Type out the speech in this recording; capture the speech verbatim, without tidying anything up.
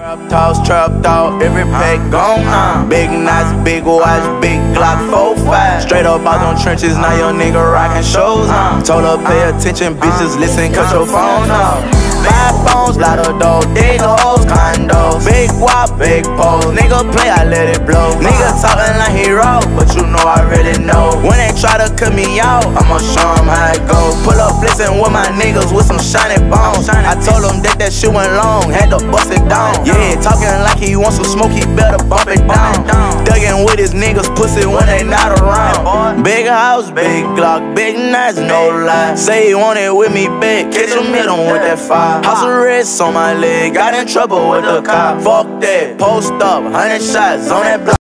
Trap toss, trap out, every pack gone. Uh. Big knots, big watch, big Glock four five. Straight up out them trenches, now your nigga rockin' shows. Uh. Told her pay attention, bitches listen, cut your phone off. Five phones, lot of dough, big hoes, condos. Big wop, big pole, nigga play, I let it blow. Nigga talking like he raw, but you know I really know. When they try to cut me out, I'ma show them how it go. Pull up flexin' with my niggas with some shiny bones. I told him that that shit went long, had to bust it down. Yeah, talking like he wants some smoke, he better bump it down. Duggin' with his niggas pussy when they not around. Big house, big Glock, big nuts, no lie. Say he want it with me big, catch him, hit him with that fire. House arrest on my leg, got in trouble with the cop. Fuck that, post up, hundred shots on that block.